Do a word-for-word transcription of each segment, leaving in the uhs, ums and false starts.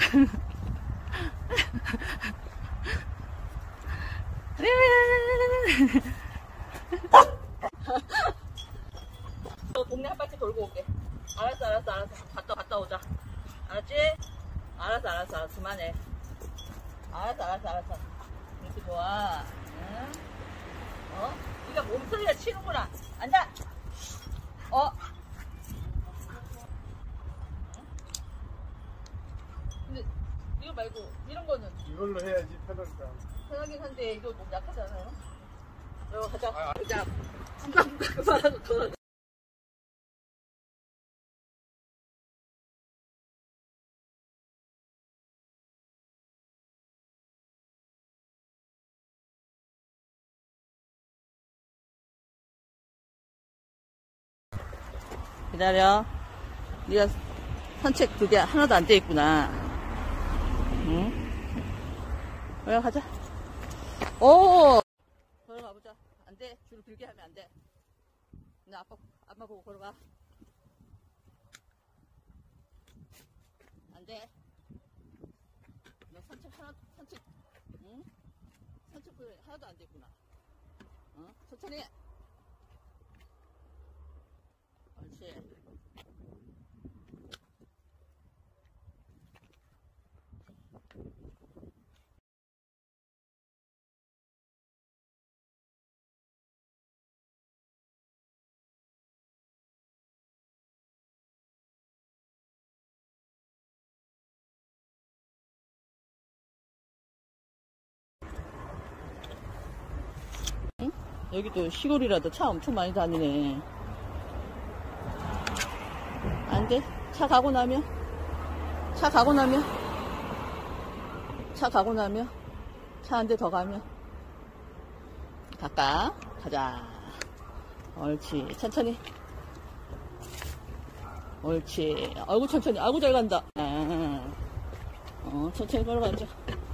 너 동네 한 바퀴 돌고 올게. 알았어, 알았어, 알았어. 갔다, 갔다 오자. 알았지? 알았어, 알았어, 알았어. 그만해. 알았어, 알았어, 알았어. 이렇게 좋아. 응? 어? 네가 몸소리가 치는구나. 앉아. 어? 근데 이거 말고 이런 거는 이걸로 해야지 편할까. 편하긴 한데 이거 너무 약하잖아요. 여기 가자. 아, 가자. 한방 그만하고 돌아. 기다려. 네가 산책 그게 하나도 안 돼 있구나. 응? 그래 가자. 오. 걸어가 보자. 안 돼. 줄을 길게 하면 안 돼. 나 아빠 아빠 보고 걸어가. 안 돼. 너 산책 하나 산책. 응? 산책 그 하나도 안 됐구나. 어? 천천히. 옳지. 응? 여기도 시골이라도 차 엄청 많이 다니네. 안 돼. 차 가고 나면 차 가고 나면 차 가고 나면 차 한 대 더 가면 갈까? 가자. 옳지. 천천히. 옳지. 아이고 천천히. 아이고 잘 간다. 아, 어, 천천히 걸어가자.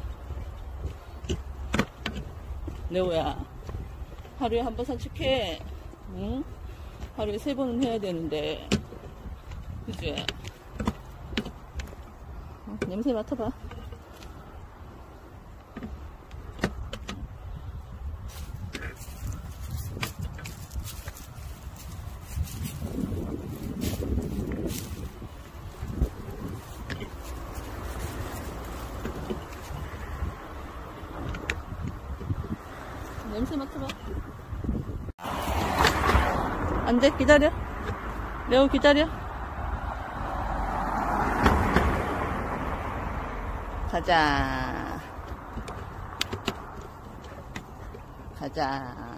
레오야, 하루에 한 번 산책해. 응? 하루에 세 번은 해야 되는데. 그치? 어, 냄새 맡아봐. 냄새 맡아봐. 안 돼, 기다려. 레오 기다려. 가자. 가자.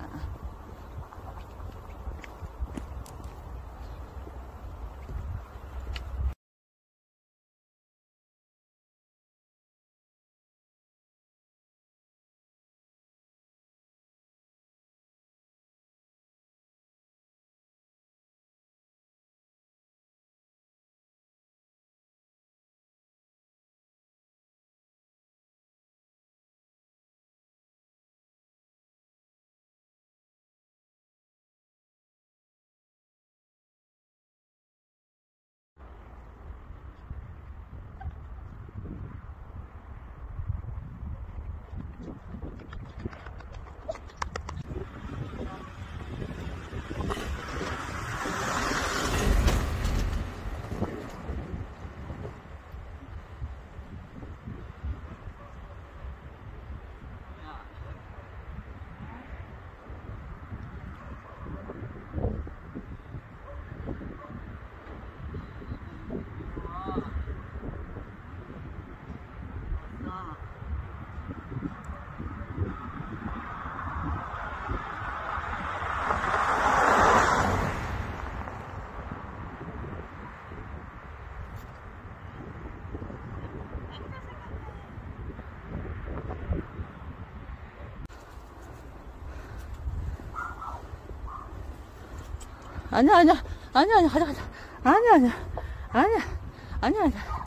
아니야, 아니야, 아니야, 아니야, 가자, 가자. 아니야, 아니야, 아니야, 아니야, 아니야.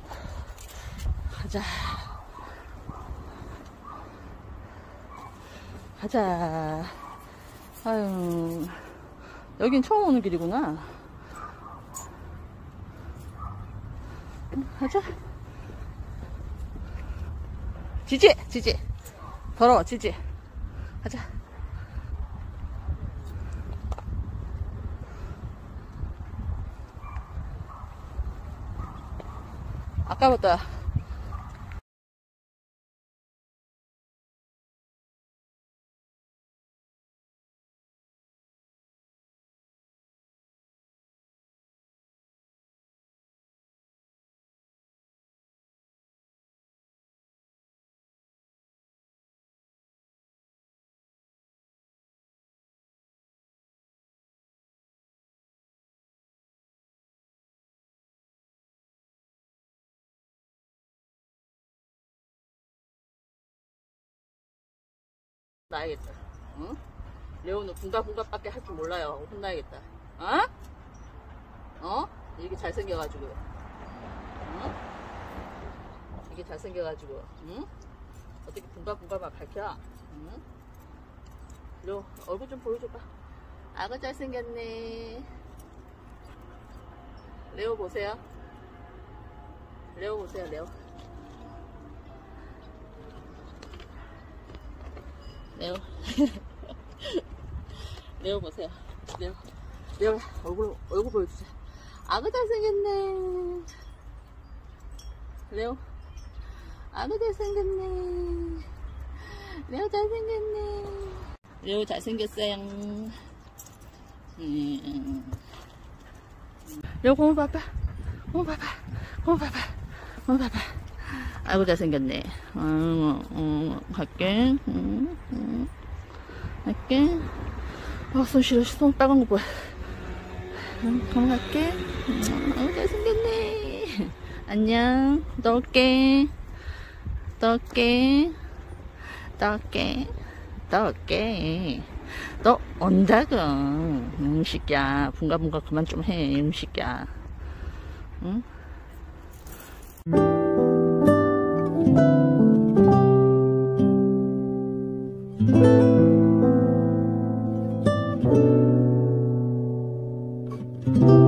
가자. 가자. 아유, 여긴 처음 오는 길이구나. 가자. 지지 지지 더러워 지지. 가자. 아까부터 나야겠다. 응? 레오는 군가군가밖에 할 줄 몰라요. 혼나야겠다. 어? 어? 이게 잘생겨가지고. 응? 이게 잘생겨가지고. 응? 어떻게 군가군가만 밝혀? 응? 레오 얼굴 좀 보여줘봐. 아가 잘생겼네. 레오 보세요. 레오 보세요. 레오. 레오. 레오 보세요. 레오. 레오 얼굴 얼굴 보여주자. 아가 잘생겼네. 레오. 아가 잘생겼네. 레오 잘생겼네. 레오 잘생겼어요. 음. 레오 고무 봐봐. 고무 봐봐. 고무 봐봐. 고무 봐봐. 아이고 잘생겼네. 응, 응, 갈게. 응, 응. 갈게. 아, 손 시려. 손 빨간 거 보여. 응, 그럼 갈게. 응, 아이고 잘생겼네. 안녕. 또 올게. 또 올게. 또 올게. 또 올게. 또 온다고. 음식이야. 분가분가 그만 좀 해. 음식이야. 응? Thank you.